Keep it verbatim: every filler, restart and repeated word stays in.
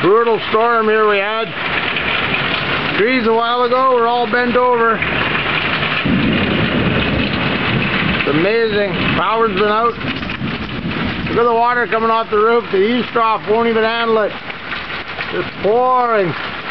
Brutal storm here we had. Trees a while ago were all bent over. It's amazing. Power's been out. Look at the water coming off the roof. The eaves trough won't even handle it. Just pouring.